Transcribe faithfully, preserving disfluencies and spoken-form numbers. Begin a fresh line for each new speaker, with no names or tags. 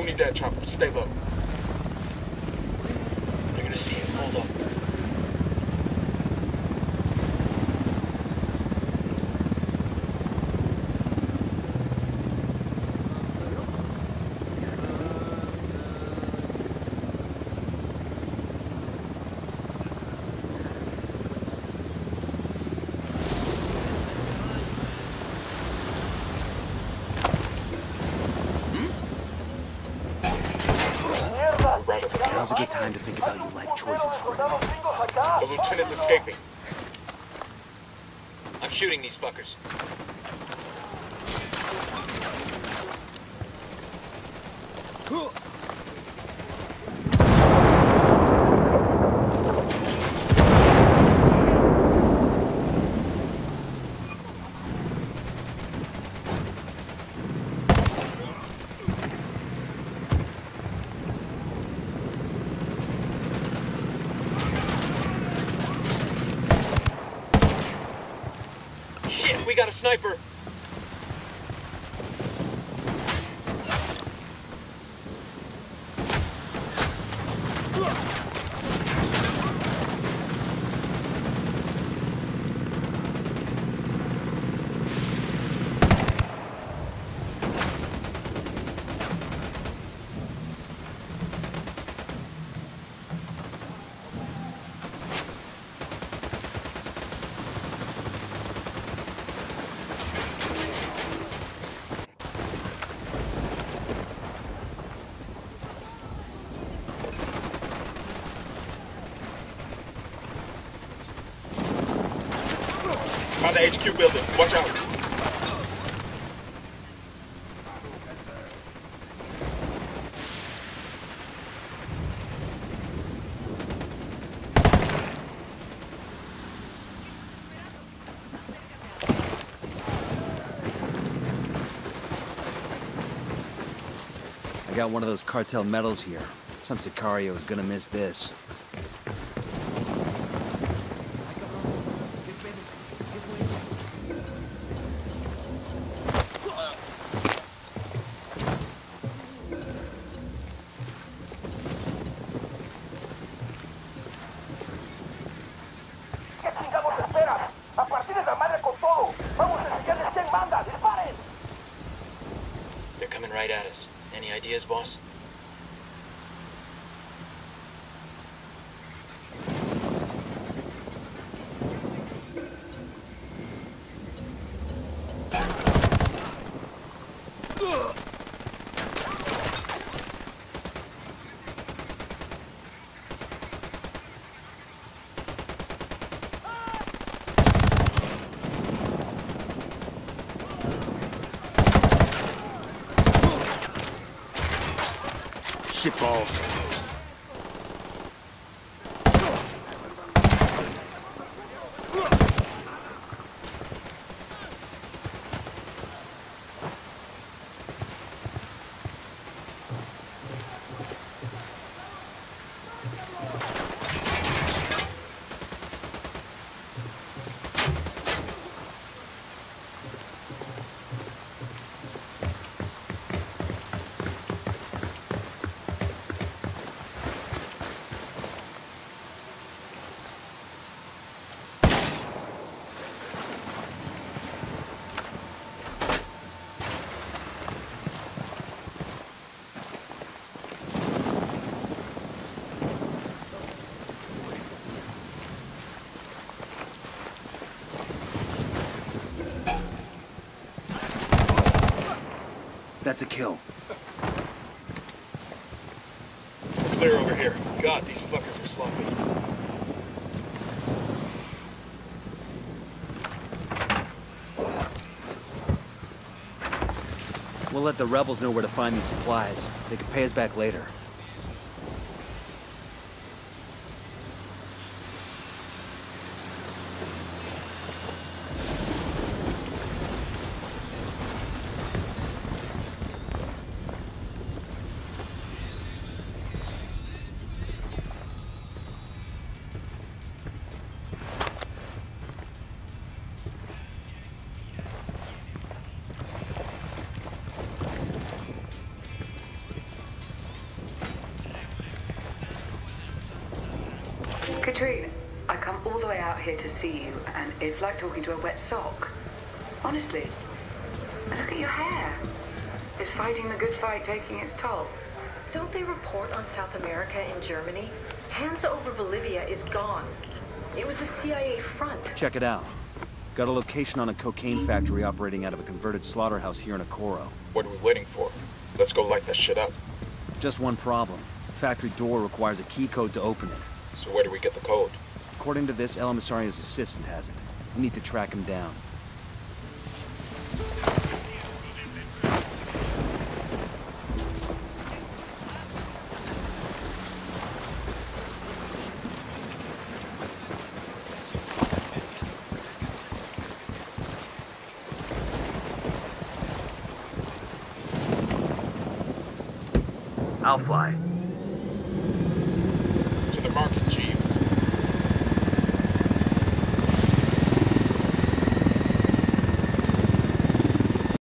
Don't need that chopper. Stay low. They're gonna see you. Hold up.
Now's a good time to think about your life choices, friend.
The lieutenant's escaping. I'm shooting these fuckers. We got a sniper. By the H Q building. Watch out.
I got one of those cartel medals here. Some Sicario is gonna miss this.
They're coming right at us. Any ideas, boss?
Shitballs. That's a kill.
Clear over here. God, these fuckers are sloppy.
We'll let the rebels know where to find these supplies. They can pay us back later.
Katrine, I come all the way out here to see you, and it's like talking to a wet sock. Honestly. And look at your hair. Is fighting the good fight taking its toll?
Don't they report on South America and Germany? Hands over Bolivia is gone. It was a C I A front.
Check it out. Got a location on a cocaine factory operating out of a converted slaughterhouse here in Okoro.
What are we waiting for? Let's go light that shit up.
Just one problem. The factory door requires a key code to open it.
So where do we get the code?
According to this, El Emisario's assistant has it. We need to track him down.
I'll fly.